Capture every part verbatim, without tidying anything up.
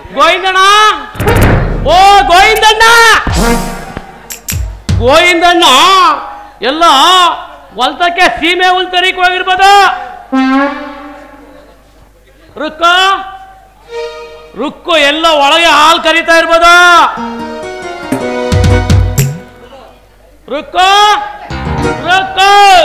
ಗೋವಿಂದಣ್ಣ, ಓ ಗೋವಿಂದಣ್ಣ, ಗೋವಿಂದಣ್ಣ ಎಲ್ಲ ಹೊಲ್ತಕ್ಕೆ ಸೀಮೆ ಹುಲ್ ತರಿಕ್ ಹೋಗಿರ್ಬೋದು. ರುಕ್ಕ ರುಕ್ಕು ಎಲ್ಲ ಒಳಗೆ ಹಾಲು ಕರಿತಾ ಇರ್ಬೋದು. ರುಕ್ಕ ರುಕ್ಕ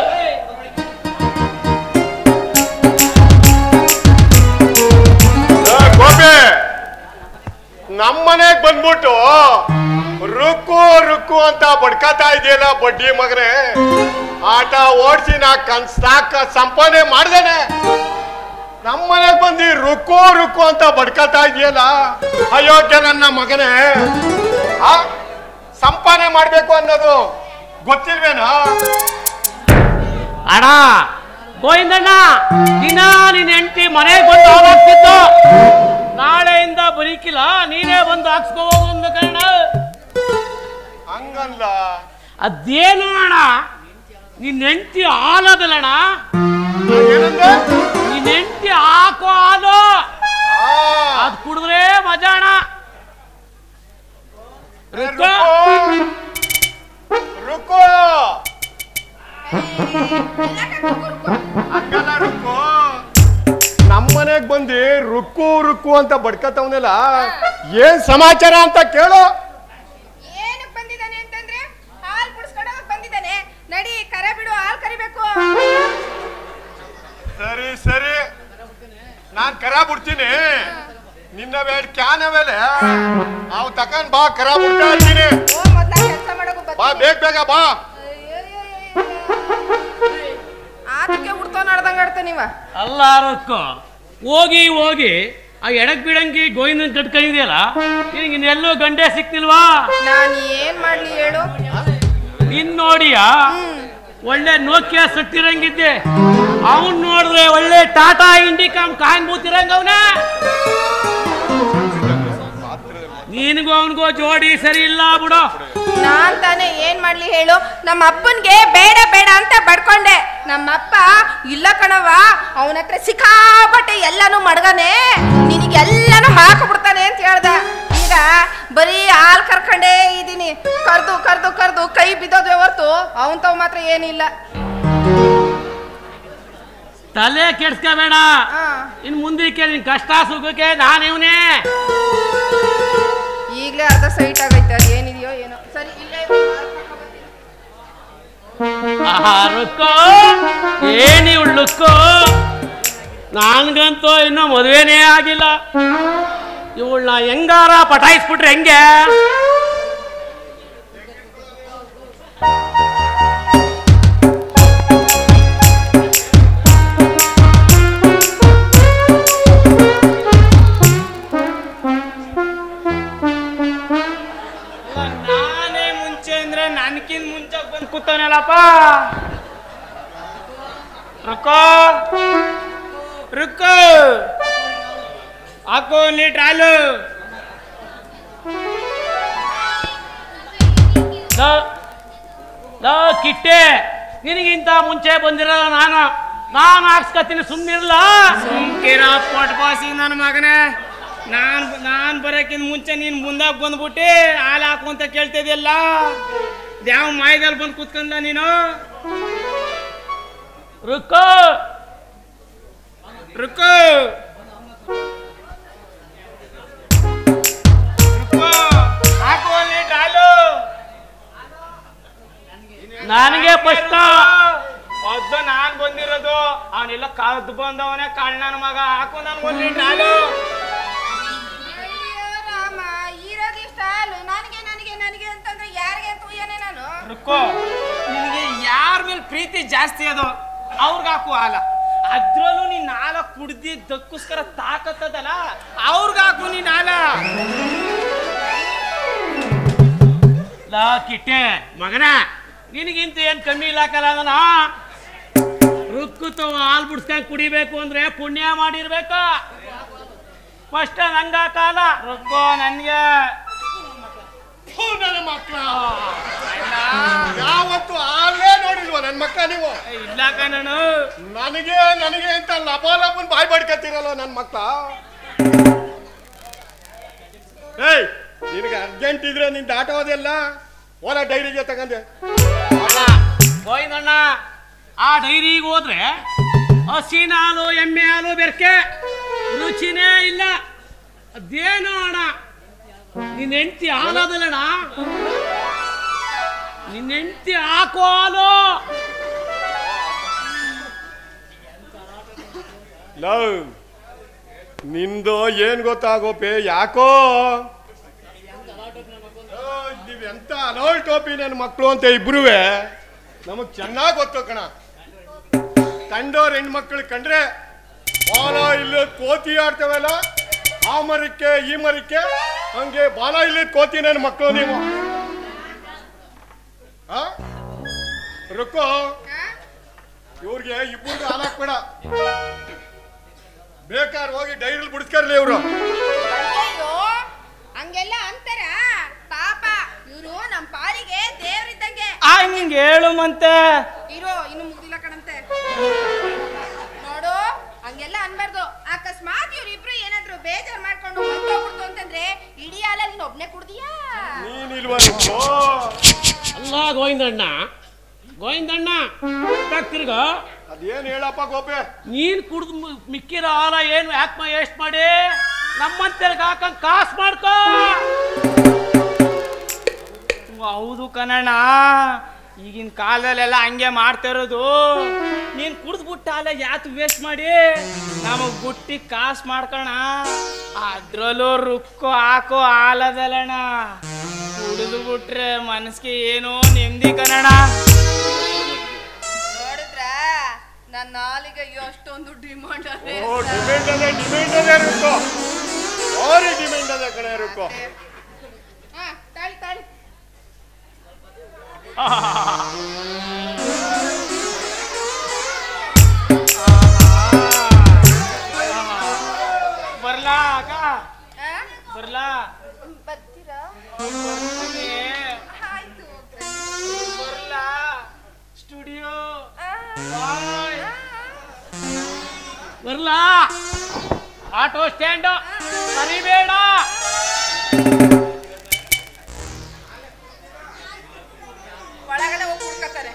ಗೋಪಿ, ನಮ್ಮನೆಗ್ ಬಂದ್ಬಿಟ್ಟು ರುಕ್ಕು ರುಕ್ಕು ಅಂತ ಬಡ್ಕತಾ ಇದೆಯಲ್ಲ ಬಡ್ಡಿ ಮಗನೇ. ಆಟ ಓಡಿಸಿ ನಾ ಕನ್ಸಾಕ ಸಂಪಾದನೆ ಮಾಡ್ದೇನೆ, ನಮ್ಮನೆಗ್ ಬಂದು ರುಕ್ಕು ರುಕ್ಕು ಅಂತ ಬಡ್ಕತಾ ಇದೆಯಲ್ಲ. ಅಯೋಗ್ಯ ನನ್ನ ಮಗನೇ, ಆ ಸಂಪಾದನೆ ಮಾಡ್ಬೇಕು ಅನ್ನೋದು ಗೊತ್ತಿಲ್ವೇನಾ? ಅಣ್ಣ ಗೋವಿಂದಣ್ಣ, ದಿನ ನಿನ್ನ ಹೆಂಡತಿ ಮನೆಗೆ ಬಂದು ಹಾಕ್ತಿದ್ದು, ನಾಳೆಯಿಂದ ಬರೀಕಿಲ್ಲ ನೀನೇ ಬಂದು ಹಾಕ್ಸ್ಕೋ ಒಂದು ಕಣ. ಹಂಗಲ್ಲ, ಅದೇನು ಅಣ್ಣ ನಿನ್ನ ಹೆಂಡತಿ ಹಾಲದಲ್ಲಣ್ಣ, ಏನಂದ್ರೆ ನಿನ್ನ ಹೆಂಡತಿ ಹಾಕೋ ಹಾಲು ಅದ್ ಕುಡಿದ್ರೆ ಮಜಾ ಅಣ್ಣ. ರುಕ್ಕೋ ರುಕ್ಕೋ ಹಂಗಲ್ಲ ರುಕ್ಕೋ, ನಮ್ಮನೆಗ್ ಬಂದು ರುಕ್ಕು ರುಕ್ಕು ಅಂತ ಬಡ್ಕತವನೆಲ್ಲ ಏನ್ ಸಮಾಚಾರ ಅಂತ ಕೇಳು. ಏನಕ್ಕೆ ಬಂದಿದ್ದಾನೆ ಅಂತಂದ್ರೆ ಹಾಲು ಕುಡಿಸ್ಕೊಂಡೋಗಕ್ ಬಂದಿದ್ದಾನೆ. ನಡಿ ಕರೆ ಬಿಡು, ಹಾಲು ಕರಿಬೇಕು. ಸರಿ ಸರಿ, ನಾನ್ ಕರ ಬಿಡ್ತೀನಿ. ನಿನ್ನ ಬೇಡ ಕ್ಯಾನ್ ಅವೇಲೆ ಅವ್ ತಕೊಂಡ್ ಬಾ, ಕರ ಬಿಡ್ತಾ ಇರ್ತೀನಿ. ಓ ಮೊದ್ಲ ಕೆಲಸ ಮಾಡೋಕು ಬಾ, ಬೇಗ ಬೇಗ ಬಾ. ಆತಕ್ಕೆ ಉಡ್ತೋ ನಡ್ದಂಗ ಆಡ್ತ ನೀವ. ಅಲ್ಲ ರುಕ್ಕು, ಹೋಗಿ ಹೋಗಿ ಆ ಎಡಕ್ ಬಿಡಂಗಿ ಗೋವಿಂದನ್ ಕಟ್ಕೊಂಡಿದೆಯಲ್ಲ, ನಿನಗೆ ಇನ್ನೆಲ್ಲೂ ಗಂಡೆ ಸಿಕ್ತಿಲ್ವಾ? ನಾನು ಏನ್ ಮಾಡ್ಲಿ ಹೇಳು? ನಿನ್ ನೋಡಿಯ ಒಳ್ಳೆ ನೋಕಿಯ ಸಟ್ಟಿರಂಗಿದ್ದೆ, ಅವನ್ ನೋಡಿದ್ರೆ ಒಳ್ಳೆ ಟಾಟಾ ಇಂಡಿಕಾಮ್ ಕಾಯಿನ್ ಬೂತಿರಂಗ ಅವನ. ನಿನ್ಗೂ ಅವನ್ಗೋ ಜೋಡಿ ಸರಿ ಇಲ್ಲ ಬಿಡು. ನಾನ್ ತಾನೇ ಏನ್ ಮಾಡ್ಲಿ ಹೇಳು? ನಮ್ಮ ಅಪ್ಪನ್ಗೆ ಬೇಡ ಬೇಡ ಅಂತ ಬಡ್ಕೊಂಡೆ. ನಮ್ಮಪ್ಪ ಇಲ್ಲ ಕಣವ, ಅವನ ಹತ್ರ ಸಿಕ್ಕಾಪಟ್ಟೆ ಎಲ್ಲಾನು ಮಡ್ಗನೆ, ನಿನಗೆಲ್ಲಾನು ಹಾಕ್ಬಿಡ್ತಾನೆ ಅಂತ ಹೇಳ್ದ. ಈಗ ಬರೀ ಹಾಲ್ ಕರ್ಕೊಂಡೇ ಇದೀನಿ. ಕರ್ದು ಕರ್ದು ಕರ್ದು ಕೈ ಬಿದ್ದೋದ್ವೆ ಹೊರ್ತು ಅವನ್ ತಾವ್ ಮಾತ್ರ ಏನಿಲ್ಲ. ತಲೆ ಕೆಡ್ಸ್ಕೋಬೇಡ, ಇನ್ ಮುಂದಕ್ಕೆ ನಿನ್ ಕಷ್ಟ ಸುಖಕ್ಕೆ ನಾನು ಇವನೇ. ಈಗಲೇ ಅರ್ಧ ಸೈಟ್ ಆಗೈತೆ, ಅದು ಏನಿದೆಯೋ ಏನೋ. ಸರಿ ಇಲ್ಲೇ ರುಕ್ಕೋ, ಏನಿ ಉಳ್ಳುಕ್ಕೋ, ನನ್ಗಂತೂ ಇನ್ನೂ ಮದುವೆನೇ ಆಗಿಲ್ಲ. ಇವಳನ್ನ ಹೆಂಗಾರ ಪಟಾಯಿಸ್ಬಿಟ್ರೆ ಹೆಂಗೆ? ನಾನೇ ಮುಂಚೆ ಅಂದ್ರೆ ನನ್ಕಿನ್ ಮುಂಚೆ ಬಂದು ಕೂತವನಲ್ಲಪ್ಪ. ರುಕ್ಕೋ ರುಕ್ಕೋ, ಹಾಕೋ ಲೀಟ್ರ್ ಹಾಲು. ಕಿಟ್ಟೆ, ನಿನಗಿಂತ ಮುಂಚೆ ಬಂದಿರಲ್ಲ ನಾನು, ನಾನು ಹಾಕ್ಸ್ಕತ್ತೀನಿ, ಸುಮ್ಮನಿರಲ್ಲ. ಸುಮ್ಕಿರ ಪಟ್ಪಾಸಿ ನನ್ನ ಮಗನೇ, ನಾನ್ ನಾನ್ ಬರೋಕ್ಕಿಂತ ಮುಂಚೆ ನೀನ್ ಮುಂದಾಗ ಬಂದ್ಬಿಟ್ಟು ಹಾಲು ಹಾಕು ಅಂತ ಕೇಳ್ತಿದ್ಯಲ್ಲ. ಯಾವ ಮಾಯದಲ್ಲಿ ಬಂದು ಕೂತ್ಕೊಂಡ ನೀನು? ರುಕ್ಕೋ ರುಕ್ಕೋ ರುಕ್ಕೋ, ಹಾಕು ಲೀಟ್ರ್ ಹಾಲು. ನನಗೆ ಫಸ್ಟ್ ಮೊದ್ಲು ನಾನ್ ಬಂದಿರೋದು, ಅವನೆಲ್ಲ ಕದ್ದು ಬಂದವನೇ ಕಳ್ಳ ನನ್ನ ಮಗ. ಹಾಕು ನನ್ಗೆ ಒಂದು ಲೀಟ್ರ್ ಹಾಲು. ರಾಮ, ಇರೋದಿಷ್ಟ ಹಾಲು ನನಗೆ ನನಗೆ ನನಗೆ ಅಂತಂದ್ರೆ ಯಾರಿಗೆ ಅಂತ ಉಯ್ಯನೆ ನಾನು? ರುಕ್ಕೋ, ನಿನಗೆ ಯಾರ ಮೇಲೆ ಪ್ರೀತಿ ಜಾಸ್ತಿ ಅದು ಅವ್ರಿಗೆ ಹಾಕು ಹಾಲ. ಅದ್ರಲ್ಲೂ ನೀನ್ ಹಾಲ ಕುಡ್ದಿದ್ದಕ್ಕೋಸ್ಕರ ತಾಕತ್ತದಲ್ಲ, ಅವ್ರಿಗೆ ಹಾಕು ನೀನ್ ಹಾಲ. ಲಾ ಕಿಟ್ಟೆ ಮಗನ, ನಿನಗಿಂತ ಏನ್ ಕಮ್ಮಿ ಇಲ್ಲ ಕಲ. ಅದನ್ನ ರುಕ್ಕುತ್ತವ ಹಾಲು ಬಿಡ್ಸ್ಕೊಂಡ್ ಕುಡಿಬೇಕು ಅಂದ್ರೆ ಪುಣ್ಯ ಮಾಡಿರ್ಬೇಕ. ಫಸ್ಟ್ ನಂಗ ಕಾಲ ರುಕ್ಕೋ ನನ್ಗೆ. ನನ್ನ ಮಕ್ಕಳ ಯಾವತ್ತು ಹಾಲೇ ನೋಡಿಲ್ವ ನನ್ನ ಮಕ್ಕಳ ನೀವು? ಇಲ್ಲ ಕಣನು, ನನಗೆ ನನಗೆ ಅಂತ ಲಬ ಲಬನ್ ಬಾಯ್ ಬಡ್ಕತ್ತೀರಲ್ಲ ನನ್ನ ಮಕ್ಕಳ. ಏಯ್ ನಿನಗೆ ಅರ್ಜೆಂಟ್ ಇದ್ರೆ ನಿನ್ ದಾಟೋದೆಲ್ಲ ಓಲ ಡೈರಿಗೆ ತಗಂದೆ. ಗೋವಿಂದಣ್ಣ ಆ ಡೈರಿಗೆ ಹೋದ್ರೆ ಹಸಿನ ಹಾಲು ಎಮ್ಮೆ ಹಾಲು ಬೆರ್ಕೆ ರುಚಿನೇ ಇಲ್ಲ. ಅದೇನೋ ಅಣ್ಣ ನಿನ್ನ ಹೆಂಡತಿ ಹಾಲೋದಲ್ಲಣ್ಣ, ನಿನ್ನ ಹೆಂಡತಿ ಹಾಕೋ ಹಾಲು. ಲವ್ ನಿಂದು ಏನ್ ಗೊತ್ತಾಗೋಪೆ ಯಾಕೋ ನೀವೆಂತ ಅಲೋಲ್ ಟೋಪಿ ನನ್ನ ಮಕ್ಕಳು ಅಂತ ಇಬ್ರುವೆ ನಮಗ್ ಚೆನ್ನಾಗ್ ಗೊತ್ತು ಕಣ. ಕಂಡೋರ್ ಹೆಣ್ಮಕ್ಳು ಕಂಡ್ರೆ ಬಾಲ ಇಲ್ಲದ ಕೋತಿ ಆಡ್ತವಲ್ಲ, ಆ ಮರಕ್ಕೆ ಈ ಮರಕ್ಕೆ ಹಂಗೆ ಬಾಲ ಇಲ್ಲದ ಕೋತಿ ನನ್ನ ಮಕ್ಕಳು ನೀವು. ಆ ರುಕ್ಕೋ ಇವ್ರಿಗೆ ಇಬ್ಬರಿಗೆ ಹಾಲಾಕ್ಬೇಡ, ಬೇಕಾದ್ರೆ ಹೋಗಿ ಡೈರಿಲ್ ಬಿಡಿಸ್ಕರ್ಲಿ ಇವ್ರು. ಅಯ್ಯೋ ಹಂಗೆಲ್ಲ ಅಂತಾರ ಪಾಪ, ಇವ್ರು ನಮ್ ಪಾಲಿಗೆ ದೇವ್ರಿದ್ದಂಗೆ. ಹಿಂಗೆ ಹೇಳು ಮಂತೆ ಇರೋ ಇನ್ನು ಮುಗ್ದಿಲ್ಲ ಕಣಂತೆ. ನೋಡು ಹಂಗೆಲ್ಲ ಅನ್ಬಾರ್ದು. ಅಕಸ್ಮಾತ್ ಇವ್ರಿಬ್ರು ಏನಾದ್ರು ಬೇಜಾರ್ ಮಾಡ್ಕೊಂಡು ಹೋಗ್ಬಿಡ್ತು ಅಂತಂದ್ರೆ ಇಡೀ ಹಾಲಲ್ಲಿ ನೀನ್ ಒಬ್ನೇ ಕುಡ್ದಿಯಾ? ನೀನಿಲ್ವಾ? ಅಲ್ಲ ಗೋವಿಂದಣ್ಣ, ಗೋವಿಂದಣ್ಣ ತಿರ್ಗ ಅದೇನ್ ಹೇಳಪ್ಪ ಗೋಪೆ, ನೀನ್ ಕುಡ್ದು ಮಿಕ್ಕಿರೋ ಹಾಲ ಏನು ಯಾಕೆ ಎಷ್ಟ್ ಮಾಡಿ ನಮ್ಮಂತರ್ಗ ಹಾಕಂಗ್ ಕಾಸ್ ಮಾಡ್ಕೋ. ಹೌದು ಕಣಣ್ಣ, ಈಗಿನ ಕಾಲದಲ್ಲೆಲ್ಲ ಹಂಗೆ ಮಾಡ್ತಾ ಇರೋದು. ನೀನ್ ಕುಡ್ದ್ಬಿಟ್ಟ ಹಾಲ ಯಾಕೆ ವೇಸ್ಟ್ ಮಾಡಿ ನಮಗ್ ಬುಟ್ಟಿ ಕಾಸ್ ಮಾಡ್ಕೋಣ. ಅದ್ರಲ್ಲೂ ರುಕ್ಕೋ ಹಾಕೋ ಹಾಲದಲ್ಲಣ್ಣ, ಕುಡಿದು ಬಿಟ್ರೆ ಮನಸ್ಸಿಗೆ ಏನೋ ನೆಮ್ಮದಿ ಕಣಣ್ಣ. ನೋಡಿದ್ರ ನನ್ನ ನಾಲಿಗೆ ಅಷ್ಟೊಂದು ಡಿಮಾಂಡ್ ಅದೇ. ಓ ಡಿಮ್ಯಾಂಡ್ ಅದೇ ಡಿಮ್ಯಾಂಡ್ ಅದೇ ರುಕ್ಕೋ, ಭಾರಿ ಡಿಮ್ಯಾಂಡ್ ಅದೇ ಕಣೆ ರುಕ್ಕೋ. ಹಾ ತಾಳಿ ತಾಳಿ. ಬರ್ಲಾ ಅಕ್ಕ, ಆ? ಬರ್ಲಾ? ಬರ್ತೀರಾ? ಬರ್ತೀನಿ. ಆಯ್ತು ಹೋಗ್ರಿ. ಬರ್ಲಾ ಸ್ಟುಡಿಯೋ? ಆ, ಬಾಯ್. ಆ, ಬರ್ಲಾ ಆಟೋ ಸ್ಟ್ಯಾಂಡ್ ಮರಿಬೇಡ. ಒಳಗಡೆ ಹೋಗಿ ಹುಡ್ಕತಾರೆ.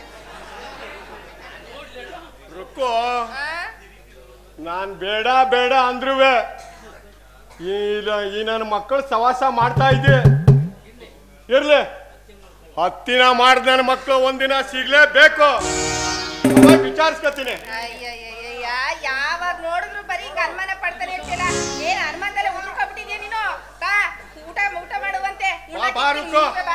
ರುಕ್ಕೋ ಆ? ನಾನ್ ಬೇಡ ಬೇಡ ಅಂದ್ರುವೆ ಈ ಈ ನನ್ನ ಮಕ್ಕಳು ಸವಾಸ ಮಾಡ್ತಾ ಇದ್ದೆ. ಇರ್ಲಿ, ಹತ್ತಿನ ಮಾಡ್ದ ನನ್ನ ಮಕ್ಕಳು ಒಂದಿನ ಸಿಗ್ಲೇಬೇಕು. ವಿಚಾರಿಸ್ಕೊತೀನಿ. ಅಯ್ಯಯ್ಯಯ್ಯ, ಯಾವಾಗ ನೋಡಿದ್ರು ಬರೀ ಹಿಂಗ ಅನುಮಾನ ಪಡ್ತಾನೆ ಇರ್ತಿಲ್ಲ. ಏನ್ ಅನುಮಾನದಲ್ಲೇ ಉದುರ್ಕೊಬಿಟ್ಟಿದ್ಯಾ ನೀನು? ಬಾ ಊಟ ಊಟ ಮಾಡುವಂತೆ. ಬಾ, ಬಾ ರುಕ್ಕೋ.